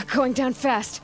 Going down fast.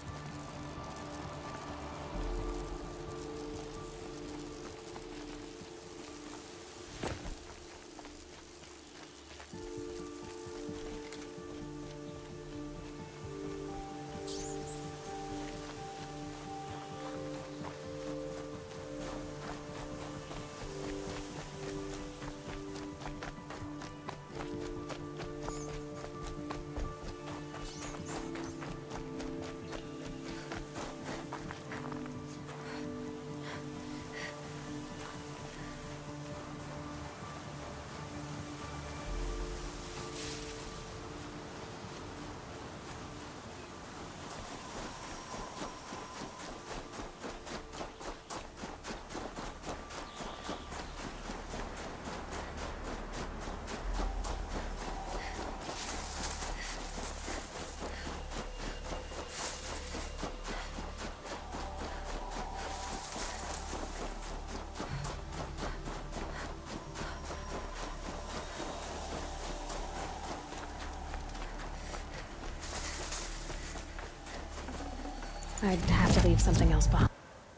I'd have to leave something else behind.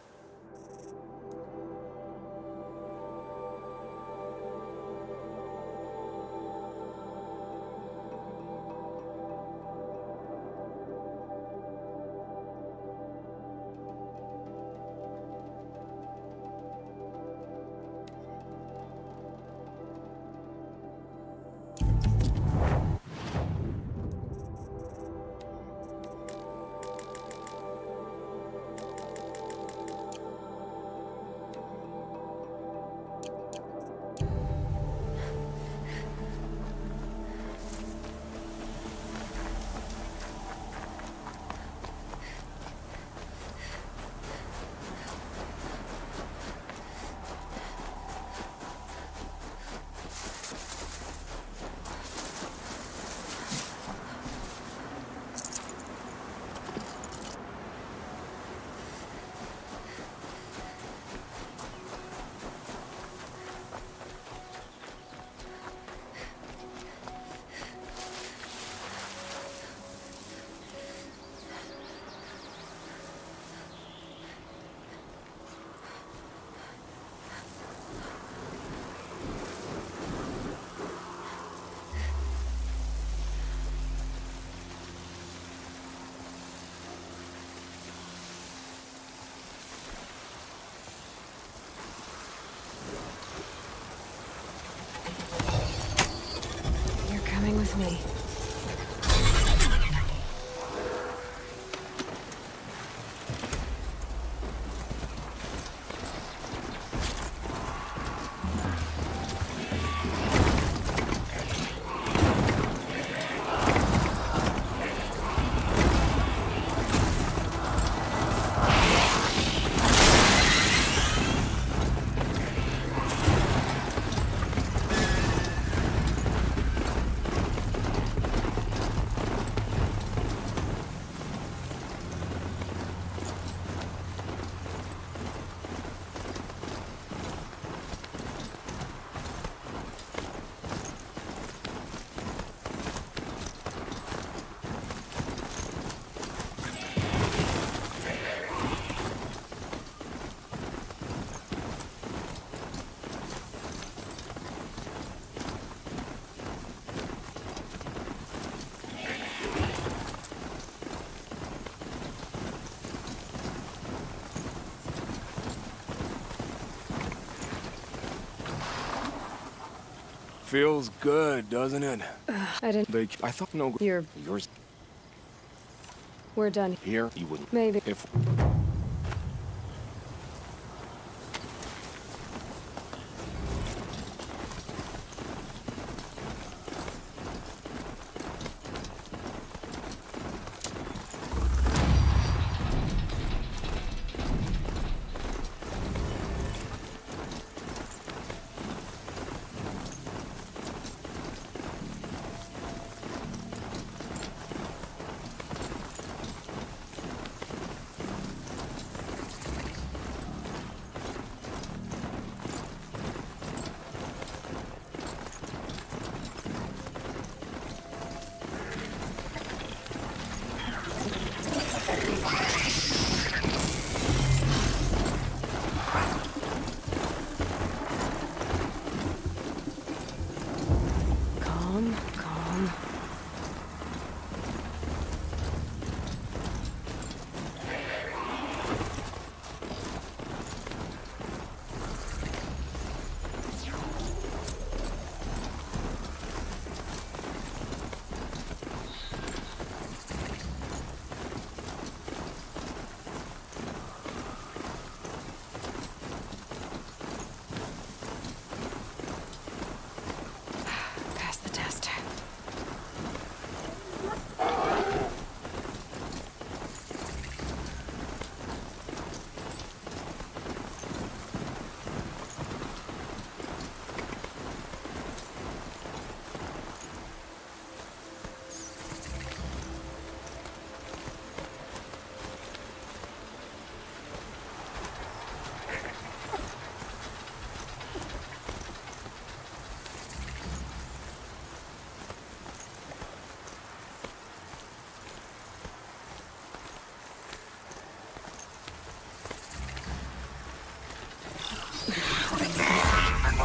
With me. Feels good, doesn't it? I didn't... I thought no... You're... Yours We're done. here, you wouldn't. Maybe. If...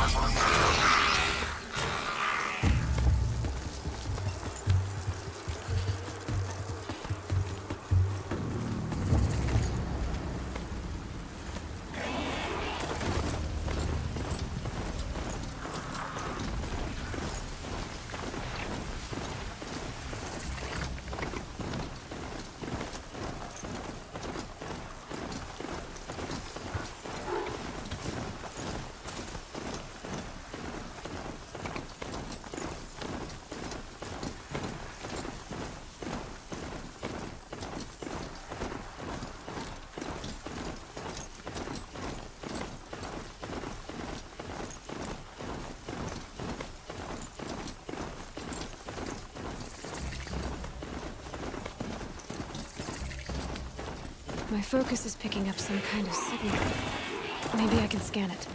My focus is picking up some kind of signal. Maybe I can scan it.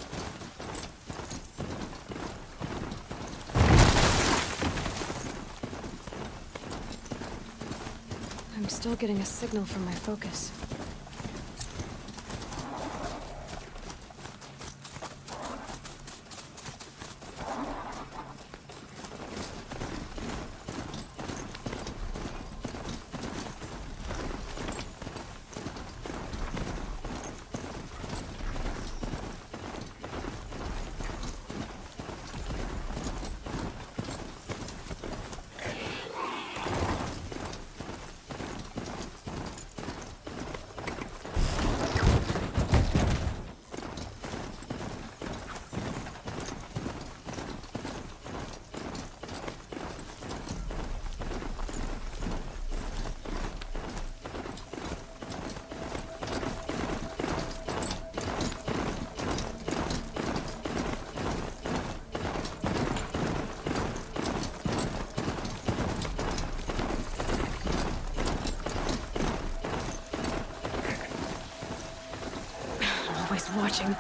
I'm still getting a signal from my focus. Always watching.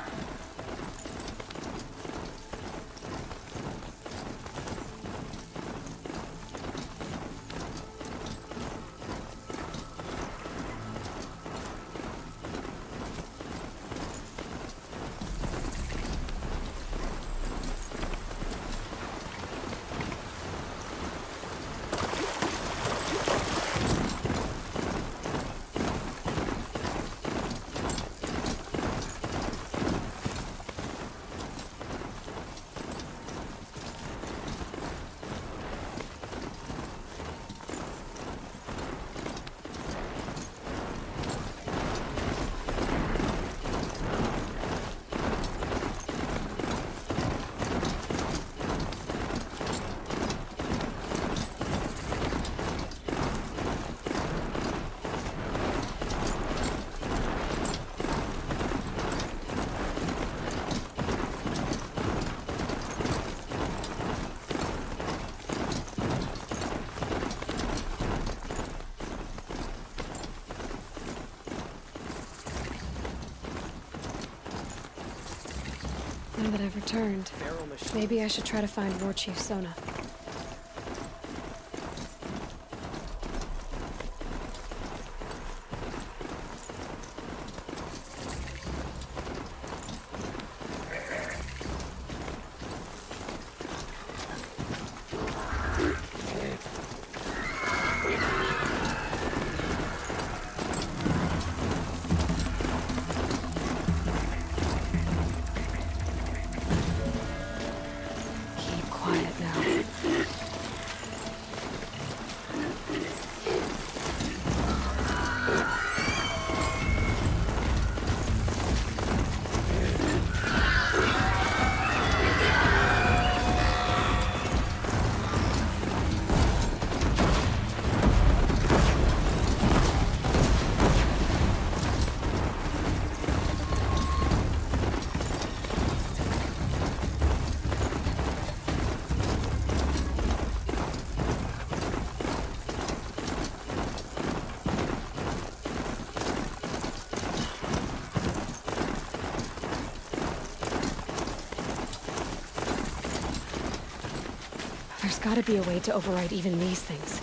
Now that I've returned, maybe I should try to find War Chief Sona. There's gotta be a way to override even these things.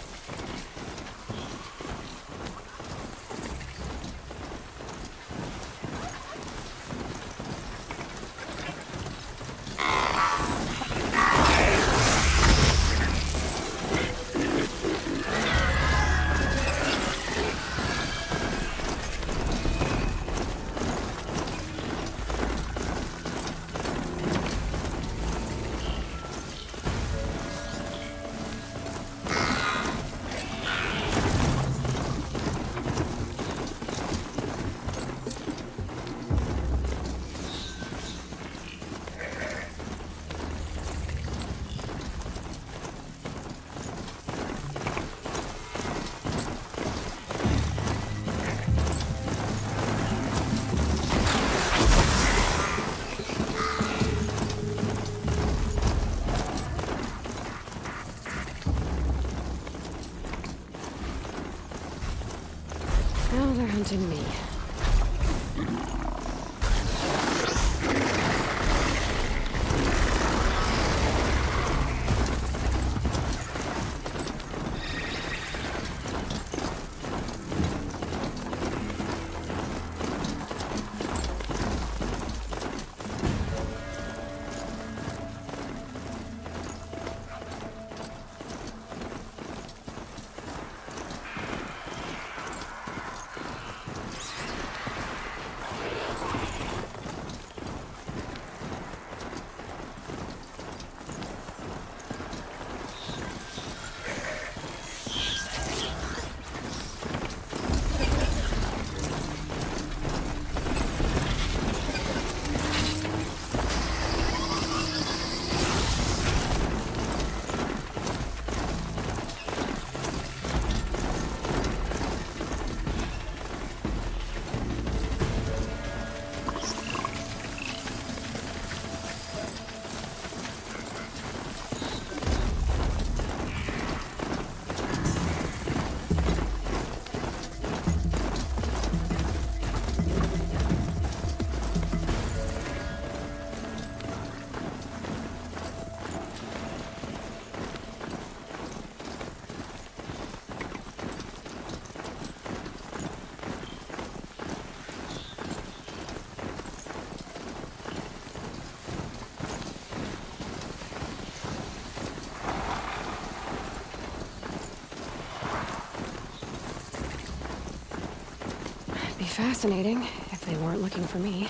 fascinating, if they weren't looking for me.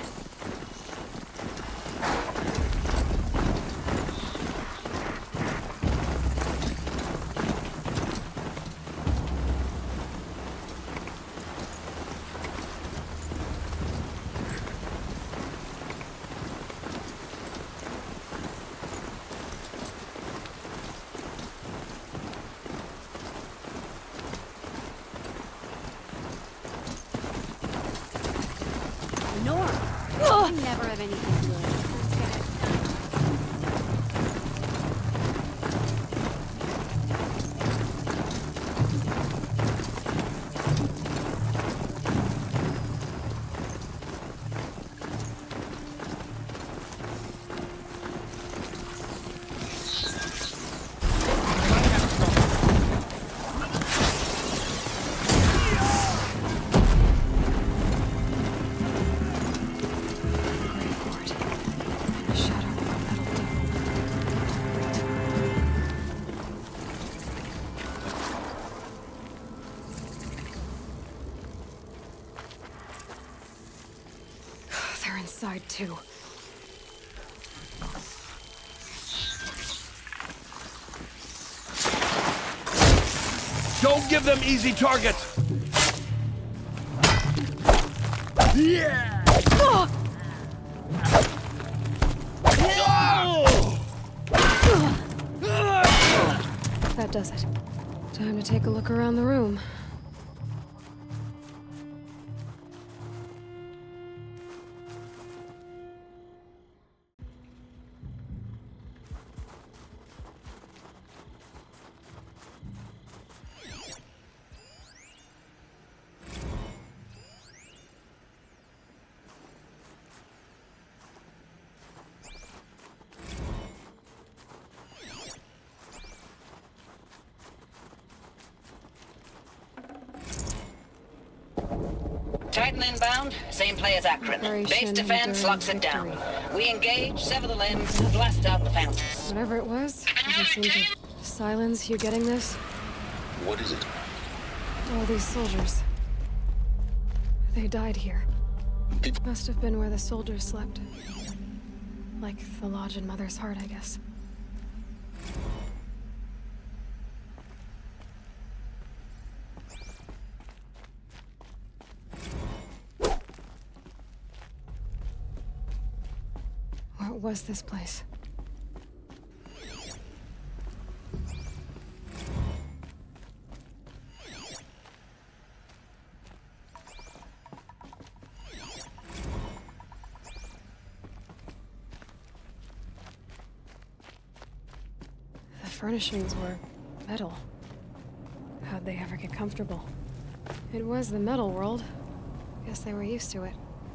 I never have anything good. Inside too. Don't give them easy targets! Yeah! That does it. Time to take a look around the room. Titan inbound, same play as Akron. Base defense locks it down. We engage, sever the limbs, blast out the fountains. Whatever it was, doesn't seem to silence you getting this. What is it? All these soldiers. They died here. It must have been where the soldiers slept. Like the lodge in Mother's Heart, I guess. What was this place? The furnishings were metal. How'd they ever get comfortable? It was the metal world. Guess they were used to it.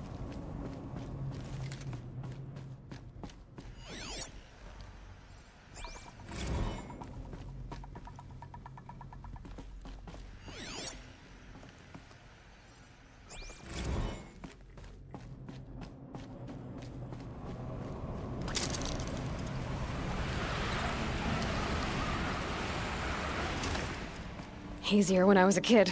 Easier when I was a kid.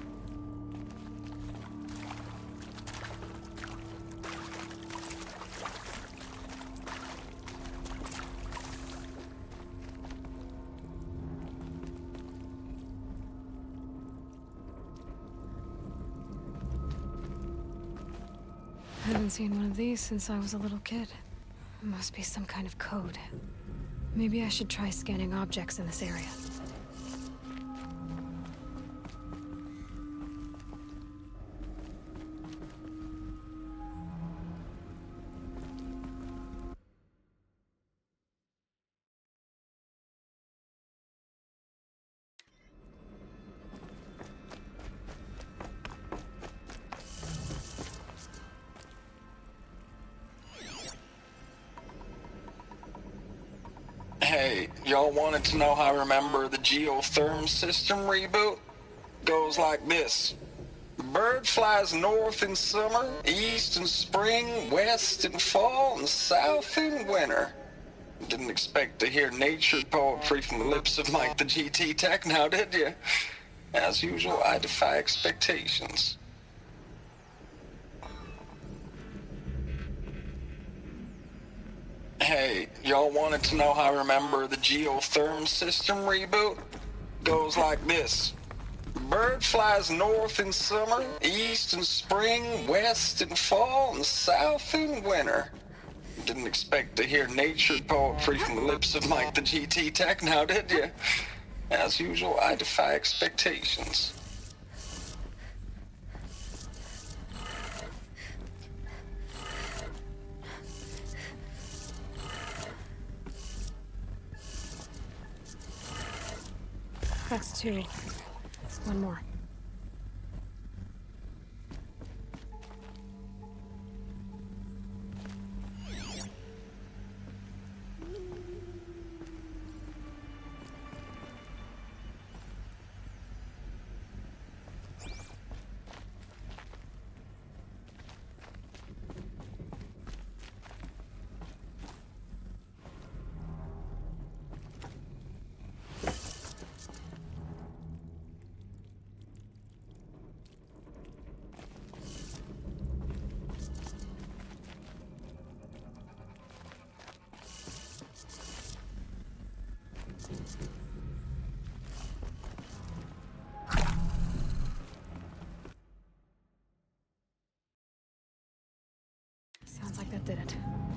I haven't seen one of these since I was a little kid. It must be some kind of code. Maybe I should try scanning objects in this area. Hey, y'all wanted to know how I remember the geotherm system reboot? Goes like this. Bird flies north in summer, east in spring, west in fall, and south in winter. Didn't expect to hear nature poetry from the lips of Mike the GT Tech now, did you? As usual, I defy expectations. Hey, y'all wanted to know how I remember the geotherm system reboot? Goes like this. Bird flies north in summer, east in spring, west in fall, and south in winter. Didn't expect to hear nature poetry from the lips of Mike the GT Tech now, did you? As usual, I defy expectations. That's 2. One more. Sounds like that did it.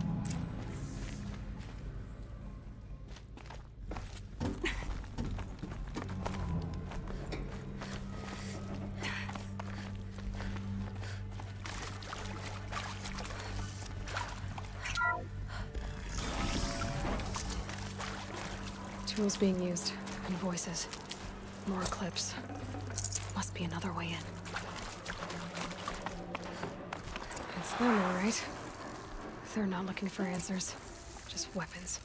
Tools being used, and voices. More clips. Must be another way in. It's them, all right. They're not looking for answers, just weapons.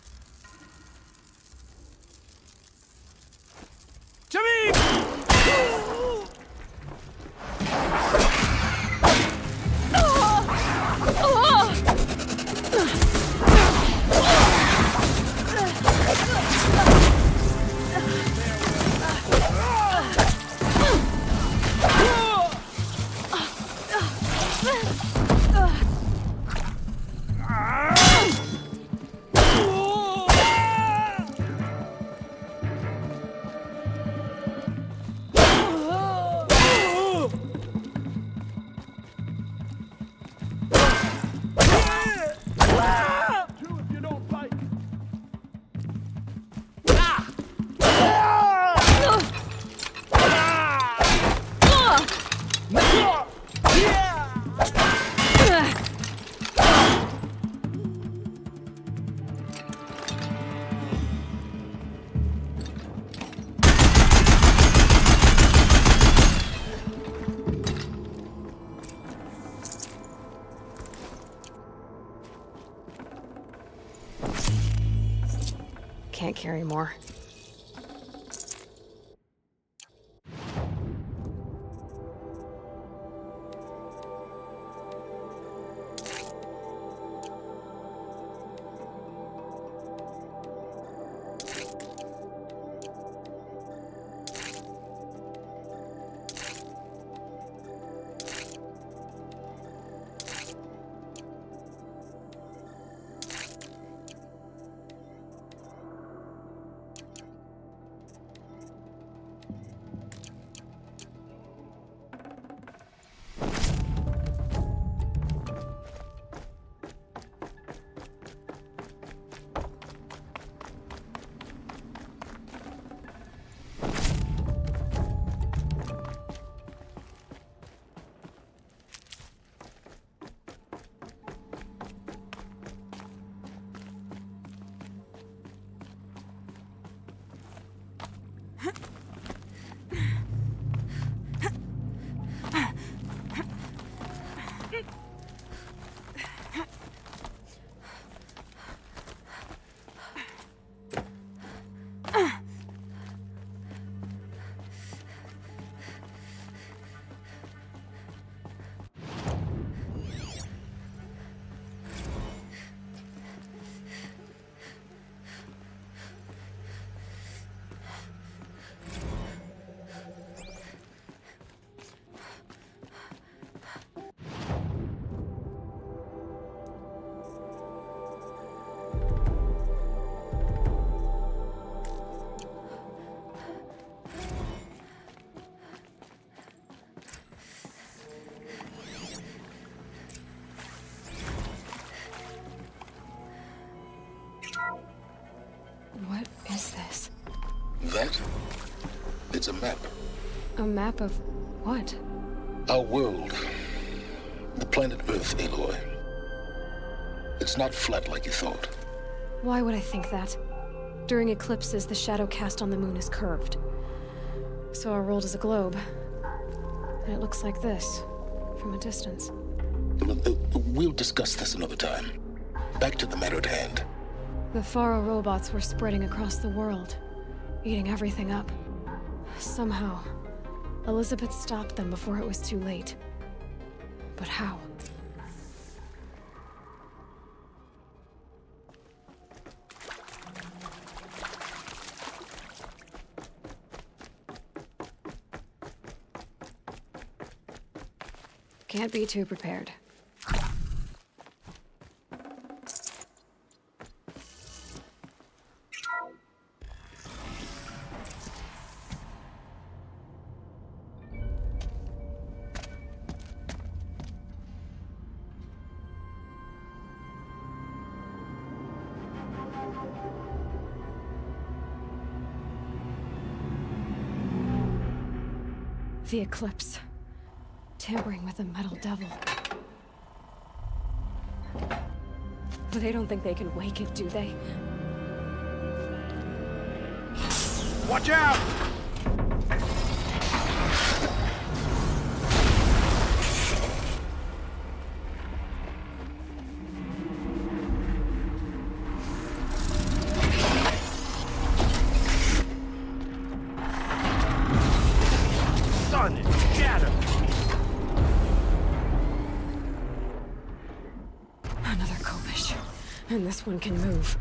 Jimmy! Can't carry more. That? It's a map. A map of what? Our world. The planet Earth, Aloy. It's not flat like you thought. Why would I think that? During eclipses, the shadow cast on the moon is curved. So our world is a globe. And it looks like this, from a distance. We'll discuss this another time. Back to the matter at hand. The Faro robots were spreading across the world, eating everything up. Somehow, Elizabeth stopped them before it was too late. But how? Can't be too prepared. The eclipse. Tampering with the metal devil. But they don't think they can wake it, do they? Watch out! Sun is shattered. Another Kopish. And this one can move.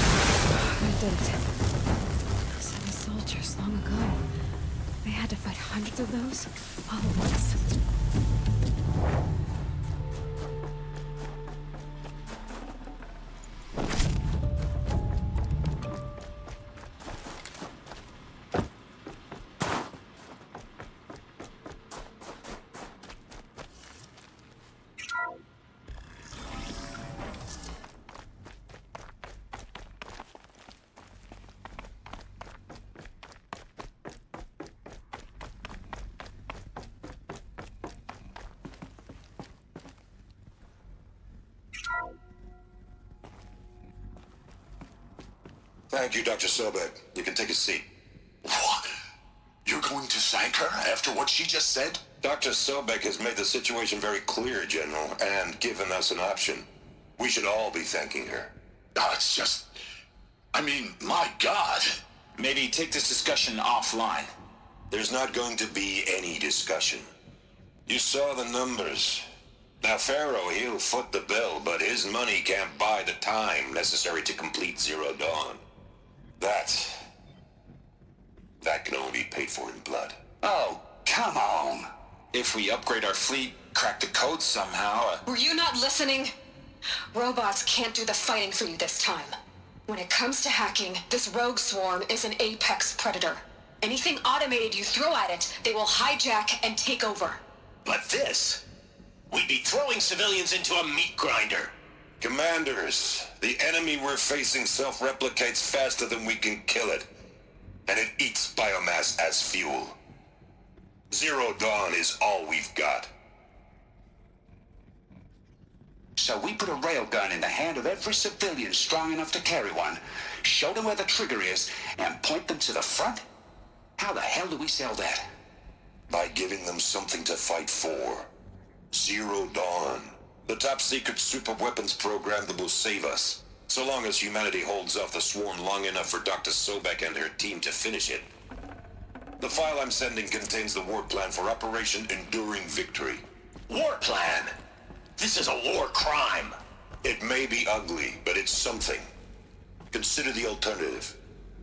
Soldiers long ago. They had to fight hard. Hundreds of those? All at once? Thank you, Dr. Sobek. You can take a seat. What? You're going to thank her after what she just said? Dr. Sobek has made the situation very clear, General, and given us an option. We should all be thanking her. Oh, it's just... I mean, my God. Maybe take this discussion offline. There's not going to be any discussion. You saw the numbers. Now, Pharaoh, he'll foot the bill, but his money can't buy the time necessary to complete Zero Dawn. That can only be paid for in blood. Oh, come on. If we upgrade our fleet, crack the code somehow... Were you not listening? Robots can't do the fighting for you this time. When it comes to hacking, this rogue swarm is an apex predator. Anything automated you throw at it, they will hijack and take over. But this... We'd be throwing civilians into a meat grinder. Commanders, the enemy we're facing self-replicates faster than we can kill it. And it eats biomass as fuel. Zero Dawn is all we've got. So we put a railgun in the hand of every civilian strong enough to carry one, show them where the trigger is, and point them to the front? How the hell do we sell that? By giving them something to fight for. Zero Dawn. The top-secret super-weapons program that will save us. So long as humanity holds off the swarm long enough for Dr. Sobek and her team to finish it. The file I'm sending contains the war plan for Operation Enduring Victory. War plan? This is a war crime. It may be ugly, but it's something. Consider the alternative.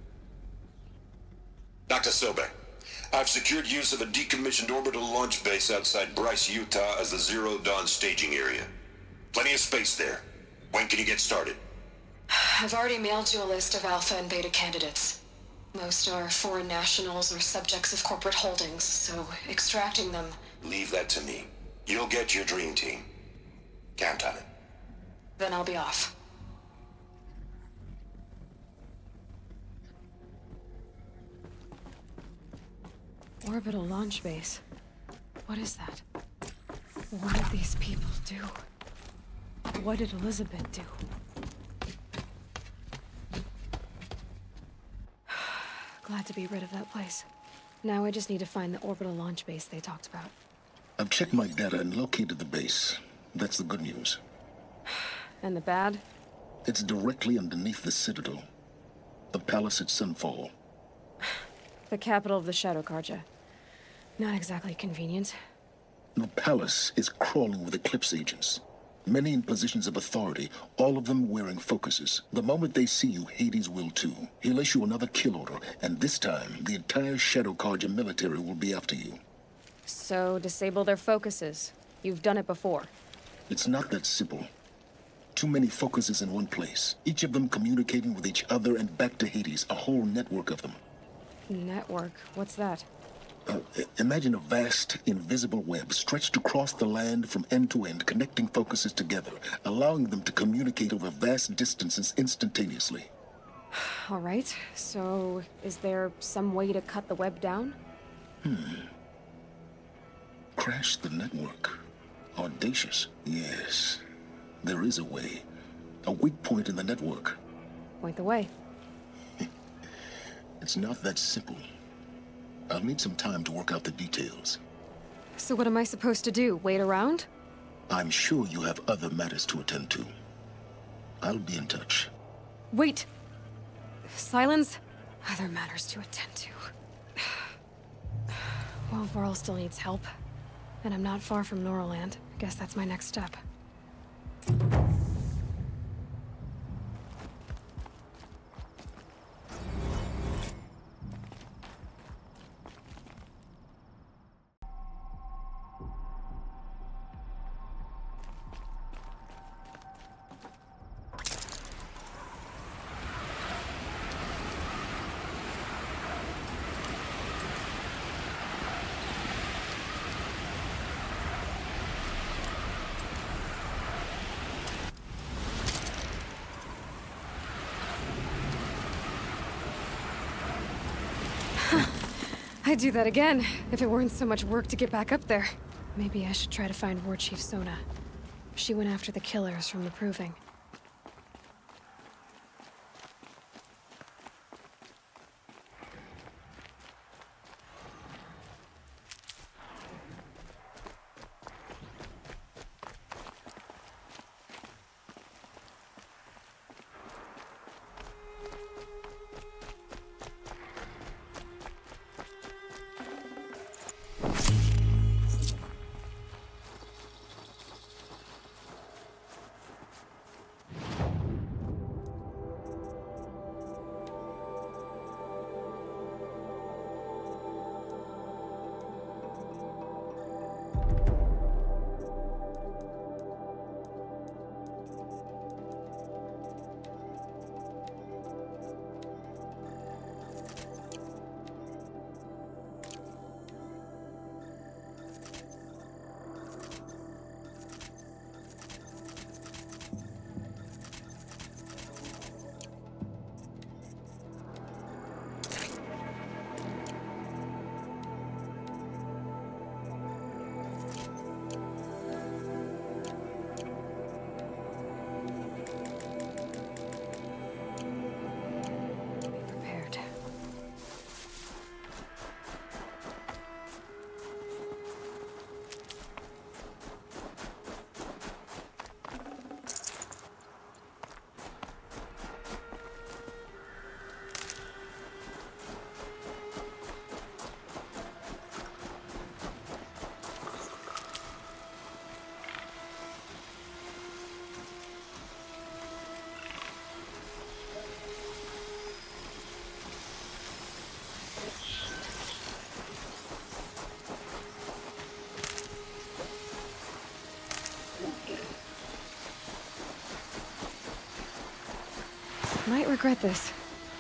Dr. Sobek, I've secured use of a decommissioned orbital launch base outside Bryce, Utah as the Zero Dawn staging area. Plenty of space there. When can you get started? I've already mailed you a list of Alpha and Beta candidates. Most are foreign nationals or subjects of corporate holdings, so extracting them... Leave that to me. You'll get your dream team. Count on it. Then I'll be off. Orbital launch base. What is that? What did these people do? What did Elizabeth do? Glad to be rid of that place. Now I just need to find the orbital launch base they talked about. I've checked my data and located the base. That's the good news. And the bad? It's directly underneath the Citadel. The palace at Sunfall. The capital of the Shadow Carja. Not exactly convenient. The palace is crawling with Eclipse agents. Many in positions of authority, all of them wearing focuses. The moment they see you, Hades will too. He'll issue another kill order, and this time, the entire Shadow Carja military will be after you. So, disable their focuses. You've done it before. It's not that simple. Too many focuses in one place, each of them communicating with each other and back to Hades, a whole network of them. Network? What's that? Imagine a vast, invisible web stretched across the land from end to end, connecting focuses together, allowing them to communicate over vast distances instantaneously. All right, so is there some way to cut the web down? Crash the network. Audacious. Yes, there is a way. A weak point in the network. Point the way. It's not that simple. I'll need some time to work out the details. So what am I supposed to do? Wait around? I'm sure you have other matters to attend to. I'll be in touch. Wait! Silence? Other matters to attend to. Well, Varl still needs help. And I'm not far from Norland. Guess that's my next step. I'd do that again, if it weren't so much work to get back up there. Maybe I should try to find War Chief Sona. She went after the killers from the Proving. Might regret this.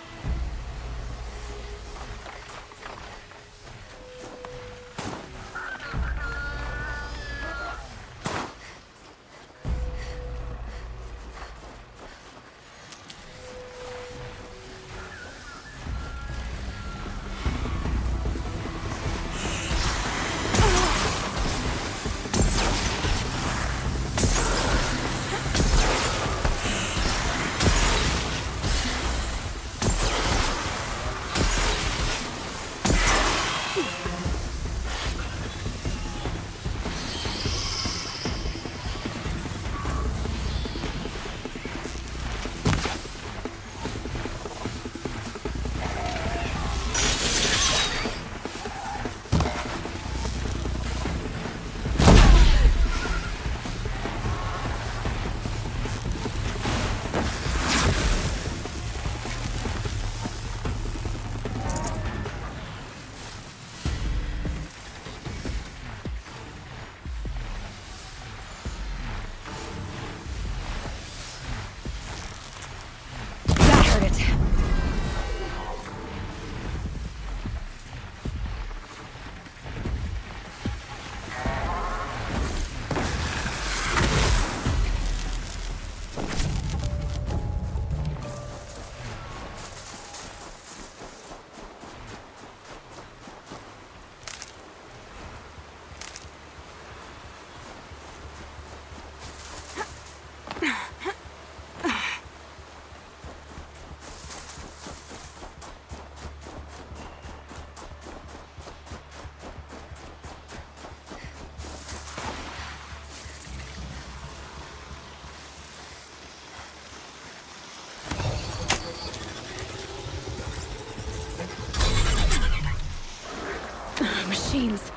Machines.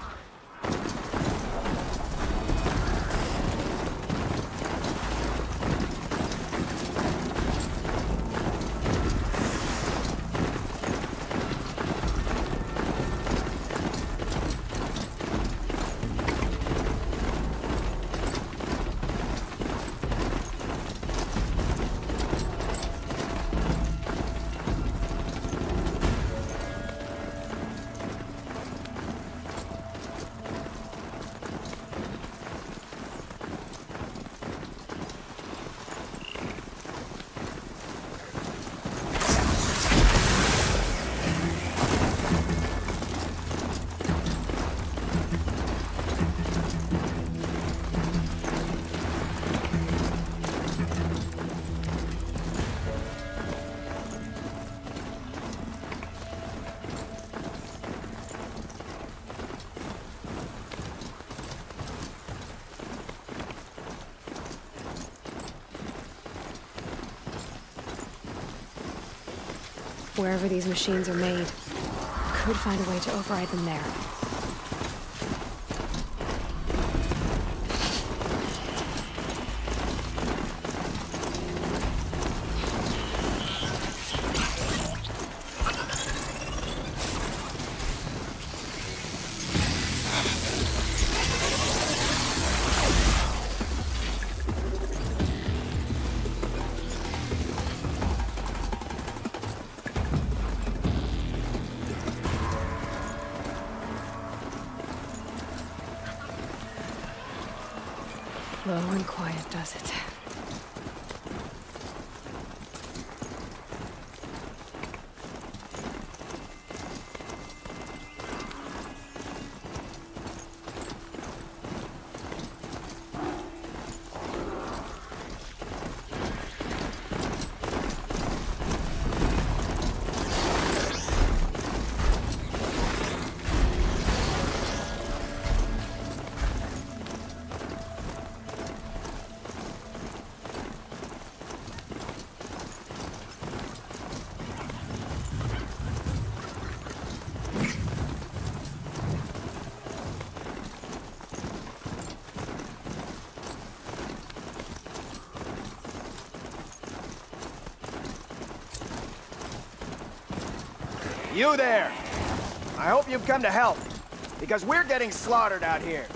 Wherever these machines are made, could find a way to override them there. Low and quiet does it. You there! I hope you've come to help, because we're getting slaughtered out here.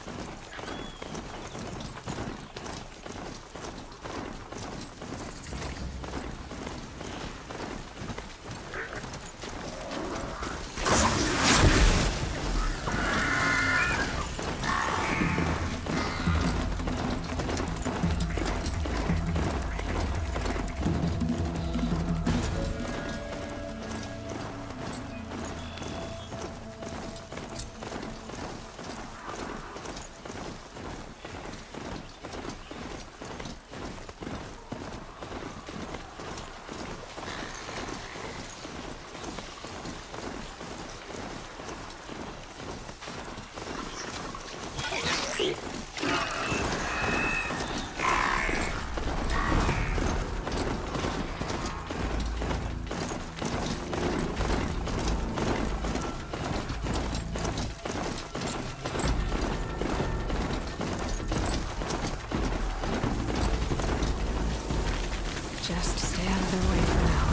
Just stay out of their way for now.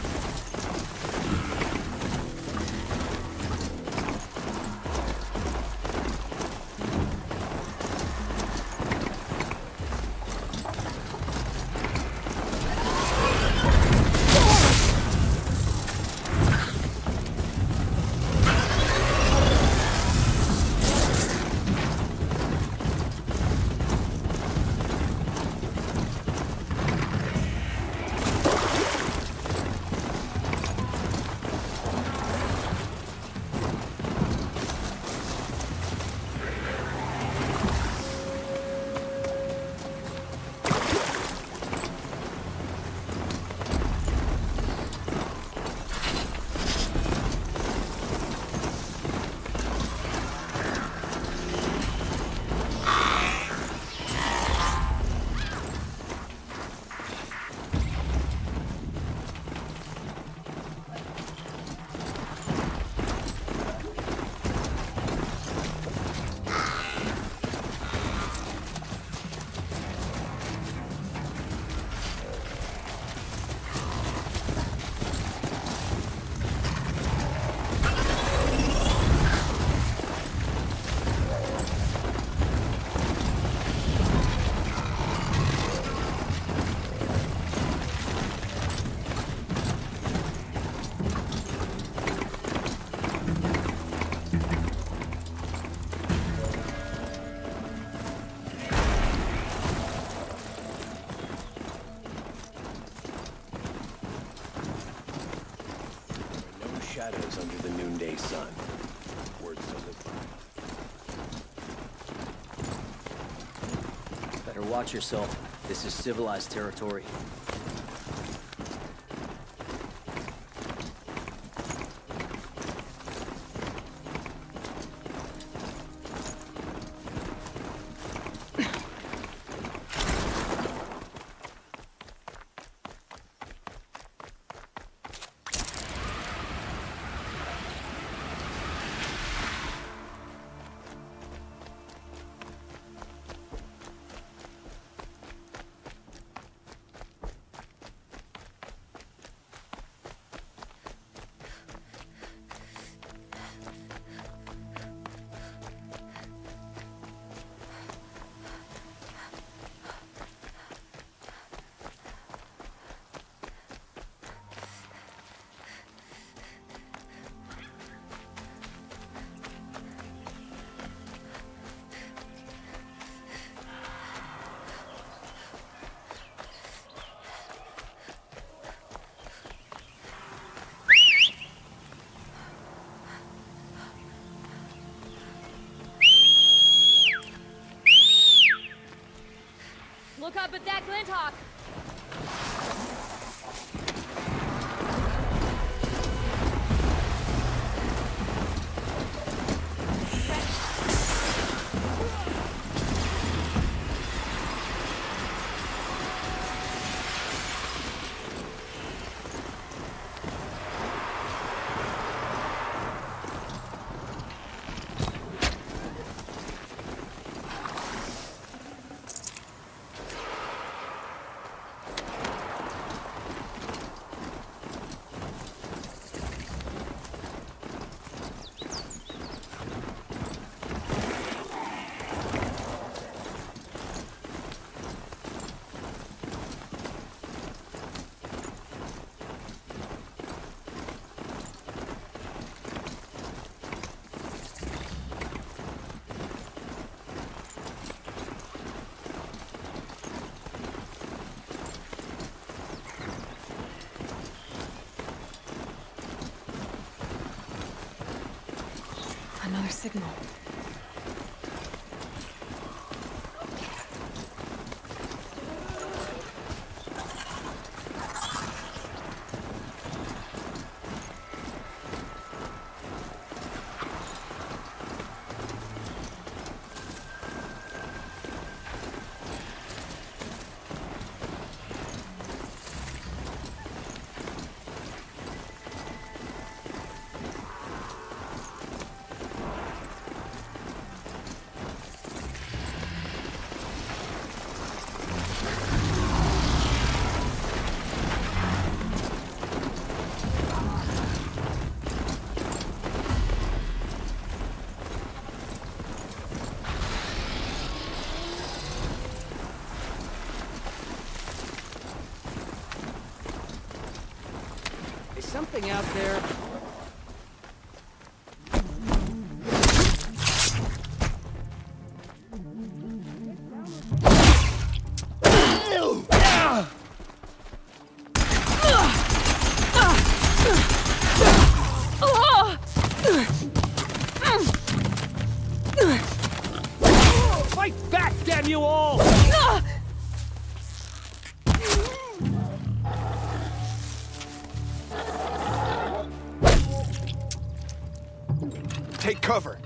Shadows under the noonday sun. Words to live by. Better watch yourself. This is civilized territory. dock! Another signal. Something out there. Fight back, damn you all! Take cover.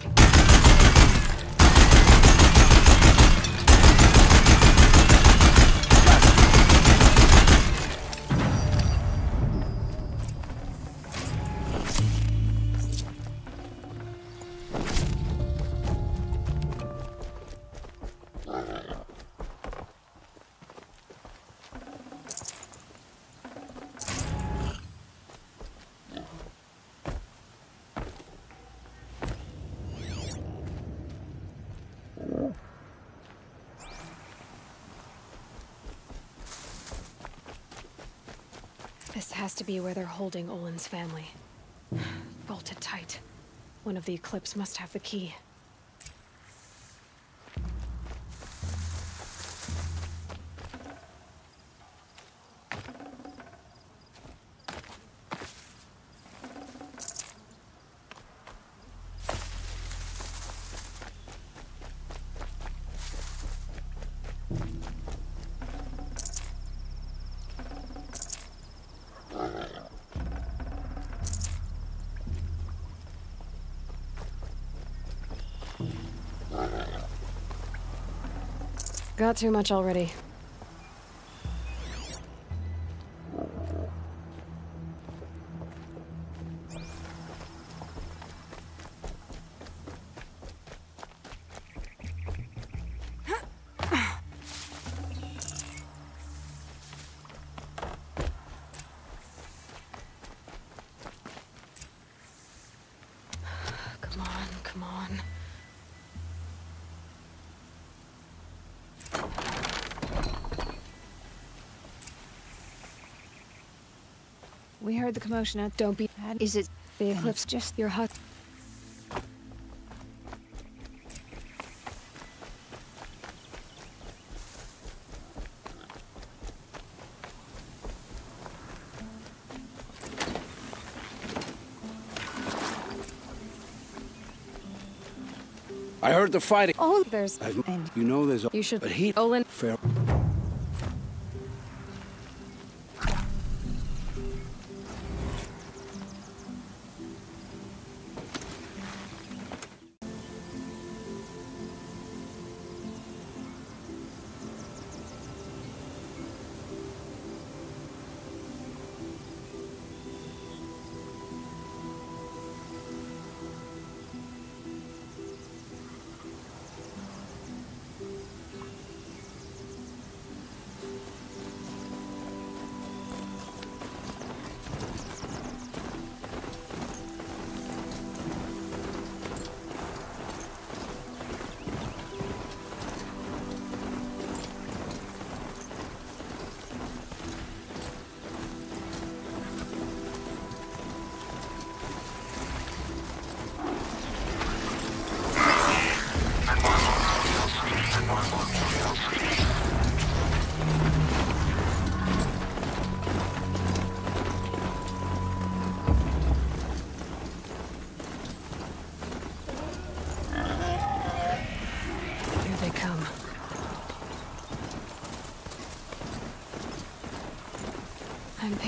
This has to be where they're holding Olin's family. Bolted tight. One of the Eclipse must have the key. Got too much already. Come on, come on. We heard the commotion out. Don't be. Is it The Eclipse? just Your hut. I heard the fighting. Oh, there's and you know there's. You should. But he. Olin. Fair.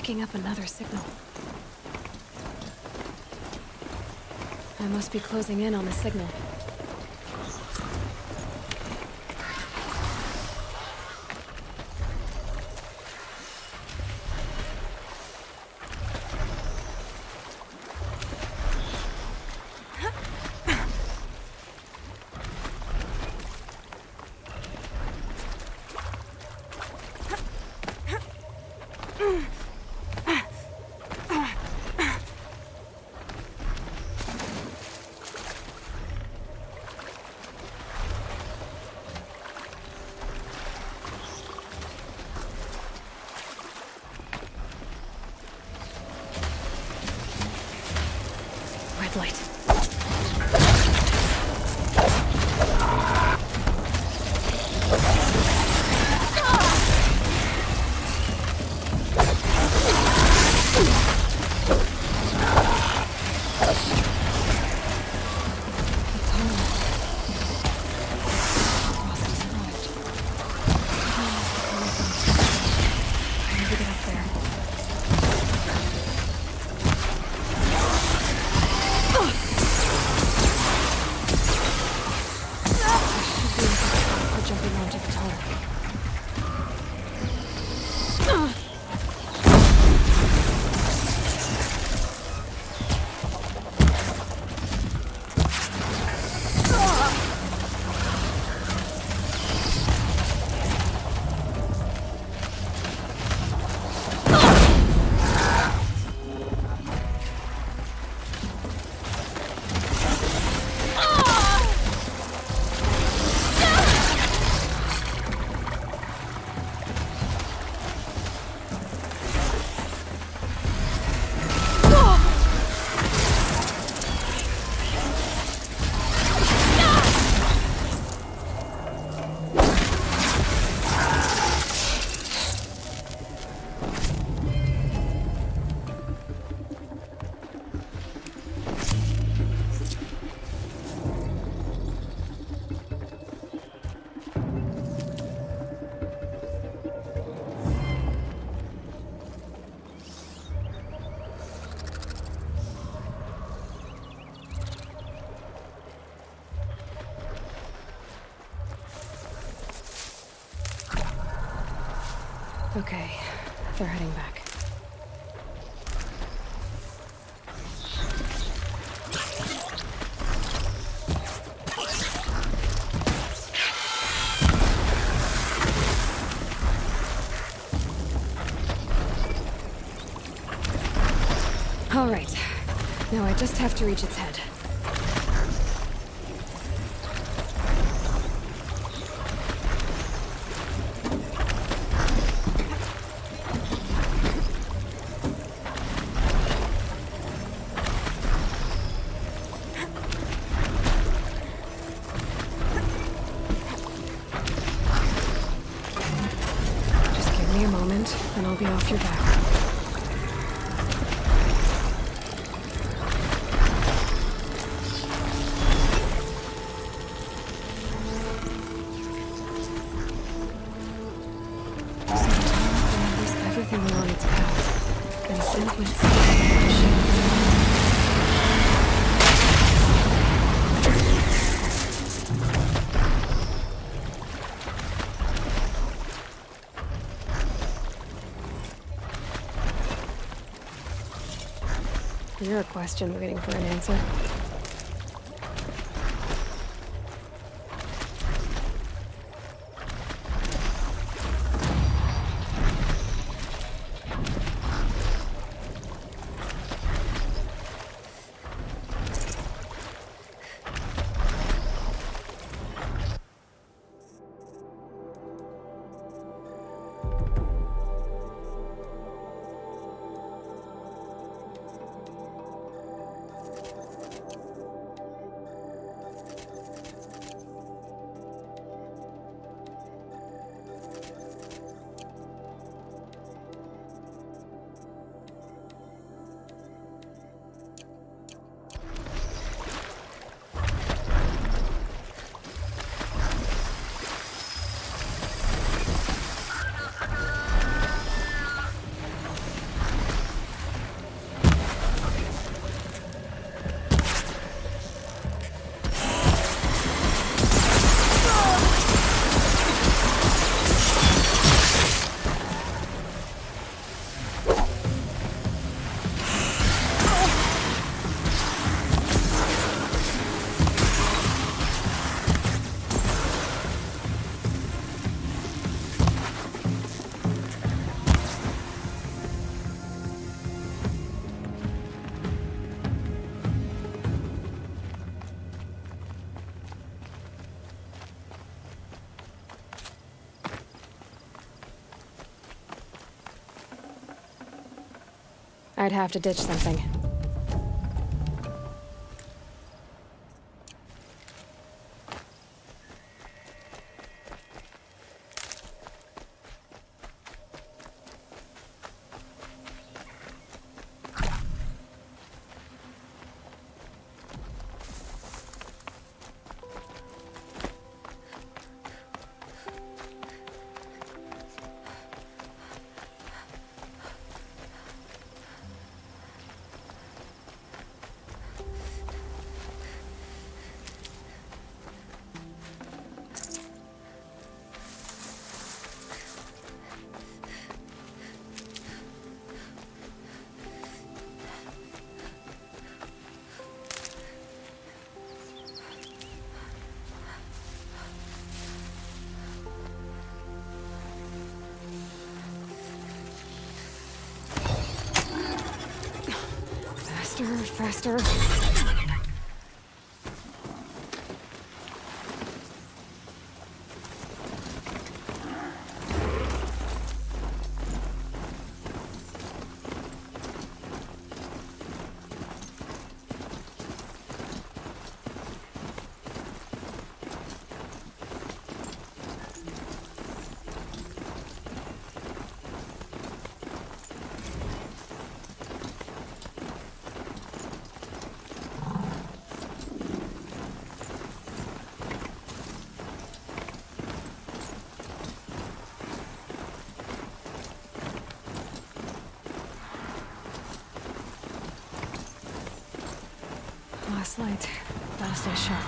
picking up another signal. I must be closing in on the signal. Red light. Okay, they're heading back. All right. Now I just have to reach its head. Then I'll be off your back. There's everything along its path. And sequence. You're a question waiting for an answer. might have to ditch something. Faster. Last light. Gotta stay sharp.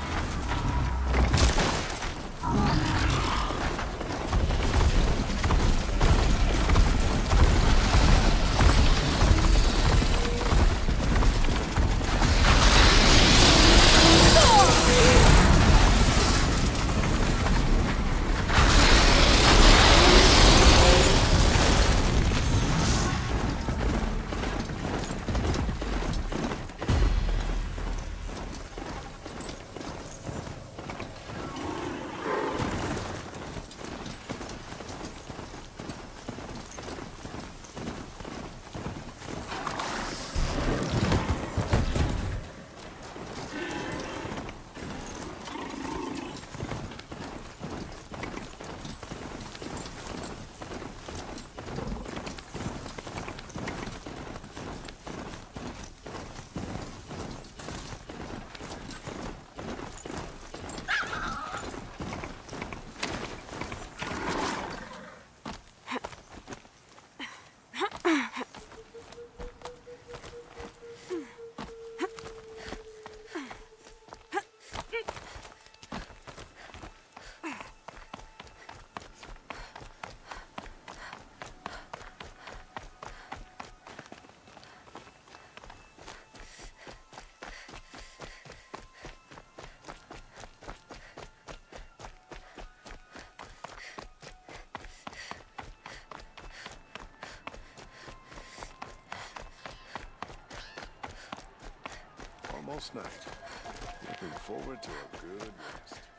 Almost night. Looking forward to a good rest.